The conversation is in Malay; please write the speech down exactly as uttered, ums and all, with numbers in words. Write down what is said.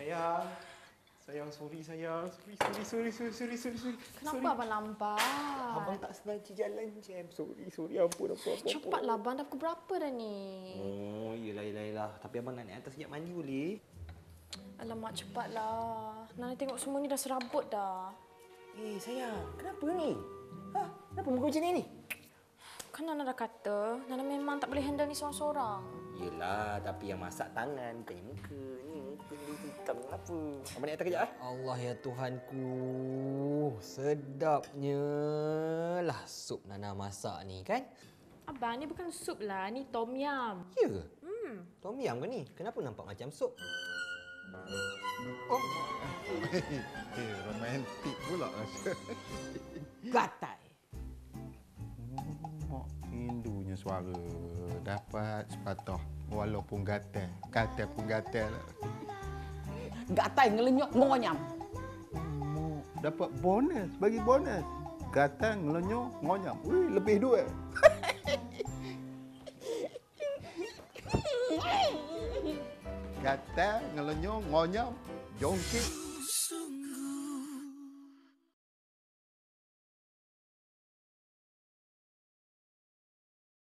Sayang. Sayang, sorry sayang. Sorry, sorry, sorry, sorry, sorry, sorry. sorry. Kenapa sorry. abang lambat? Abang tak sengaja jalan jam. Sorry, sorry. Ampun, ampun, ampun. Cepatlah abang, dah pukul berapa dah ni? Oh, yelah, yelah, yelah. Tapi abang nak naik atas sekejap mandi boleh? Alamak, cepatlah. Nana tengok semua ni dah serabut dah. Eh, sayang. Kenapa ni? Ha? Kenapa muka macam ni ni? Kan Nana dah kata, Nana memang tak boleh handle ni seorang-seorang. Yelah, tapi yang masak tangan bukannya muka. Ni muka ni hitam kenapa? Abang naik atas kejap eh? Allah ya Tuhanku, sedapnya lah sup Nana masak ni kan? Abang, ni bukan sup lah, ni tom yum. Ya ke? Hmm. Tom yum ke ni? Kenapa nampak macam sup? Oh. Eh, romantik pula rasa. Gatai. Oh, rindunya suara. Dapat sepatah. Walaupun gatal. Gatal pun gatal. Gatai ngelenyok ngonyam. Oh, dapat bonus. Bagi bonus. Gatal, ngelenyok, ngonyam. Ui, lebih dua. Gatal, ngelenyok, ngonyam. Jongkit.